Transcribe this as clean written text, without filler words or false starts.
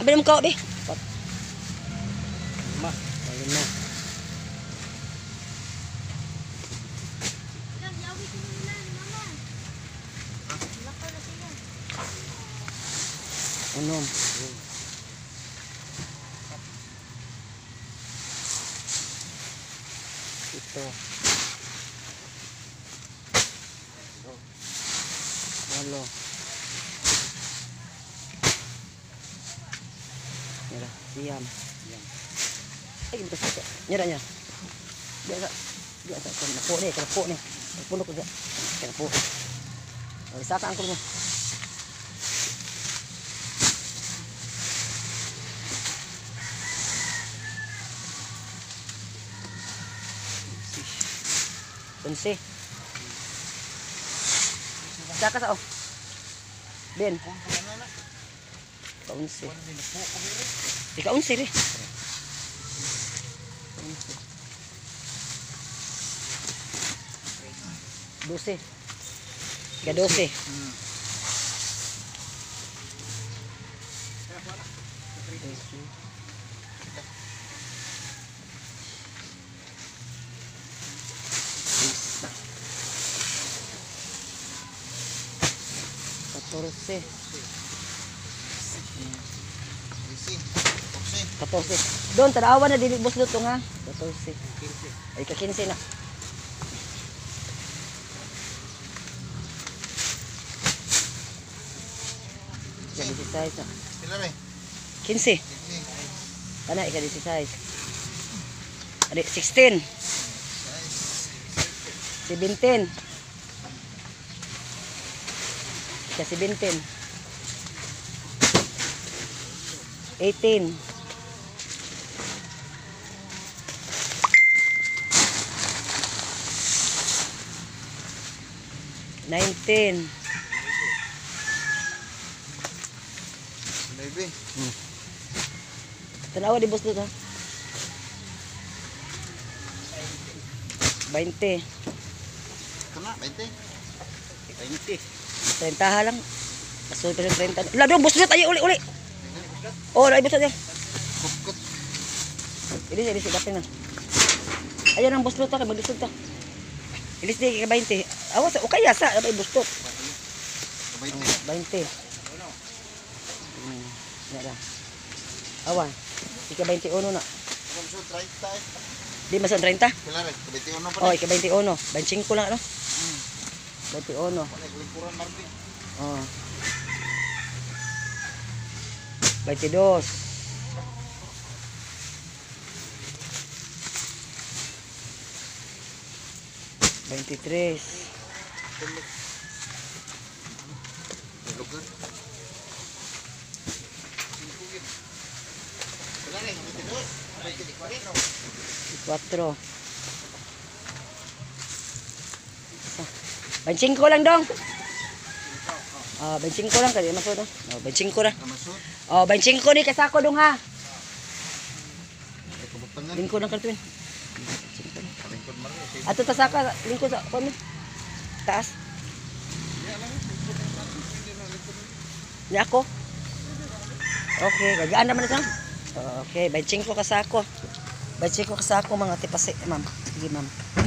Abi mo ka, be. Ma, ayun na. Ano? Ito. Walo. Mira, siyam. Ay, gitu saja. Nyera nya. Biasa kena po nih. Puno ko dia. Kena po. Saka angkol mo. Unsi. Saka sa oh. Ben. Unsi. Ika unsi ri. Dose. Ika dose. Katorse. 14. Doon, tanawan na dili boss dito nga. 14. Ay, ka 15 na. Ika 16 na. Pila ba? 15. Kana, ika 16. Adik, 16. 17. Ika 17. 18. 19. Baby. Tanawa di boss dito. 20. Kana 20. 20. 30 lang. Pasul pa 30. Wala dong boss dito ayo uli. Oh, lagi boss dito. Kukut. Ini jadi sidatin na. Ayan ang boss dito kay maglisod ta. Ilis di ka 20. Awas o kaya sa abay boss dito. 20. Yan. Awan. Ika 21 na. Kamso 30. Di mason 30? Pila ra? 21 pa. Oh, ika 21. 25 lang ano? 21. Wala likuran mardi. Oh. 22. 23. Lugar. Pila ra? 22. 4. 25 lang dong. 25 lang kali masud. 25 ra. Kamasud. 25 ni kasako dong ha. Ay kabutangan. Lingko ng kartuin. Lingkod mari. Ato ta saka lingko sa kuno. Taas. Ni ako. Okay, gagaan naman ito. Okay, 25 kasako. 25 kasako mga tipase, ma'am. Sige, ma'am.